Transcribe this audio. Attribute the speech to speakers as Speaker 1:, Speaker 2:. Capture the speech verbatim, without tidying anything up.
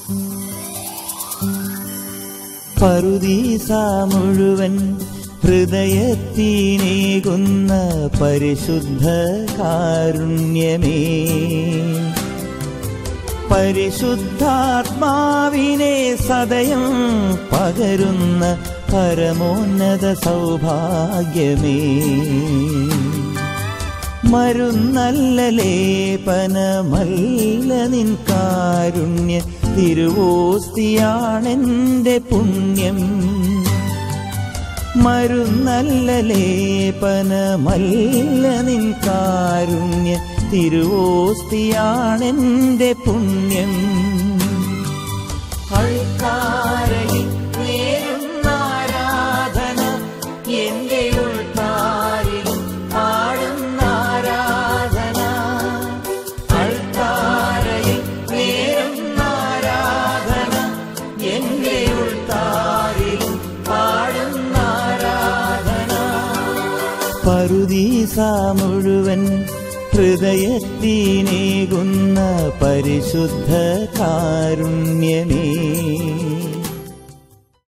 Speaker 1: പറുദീസ മുഴുവൻ ഹൃദയത്തിനേകുന്ന പരിശുദ്ധ കാരുണ്യമേ, പരിശുദ്ധാത്മാവിനെ സദയം പകരുന്ന പരമോന്നത സൗഭാഗ്യമേ, മരുന്നല്ല ലേപനമല്ല നിൻ കാരുണ്യ തിരുവോസ്തിയാണെന്റെ പുണ്യം, മരുന്നല്ല ലേപനമല്ല നിൻ കാരുണ്യ തിരുവോസ്തിയാണെന്റെ പുണ്യം. അൾത്താരയിൽ നേരുന്ന ആരാധന എന്റെ ഉൾത്താരിലും പാടുന്ന ആരാധന, അൾത്താരയിൽ നേരുന്ന ആരാധന എന്റെ ഉൾത്താരിലും പാടുന്ന ആരാധന. പറുദീസ മുഴുവൻ ഹൃദയത്തിനേകുന്ന പരിശുദ്ധ കാരുണ്യമേ.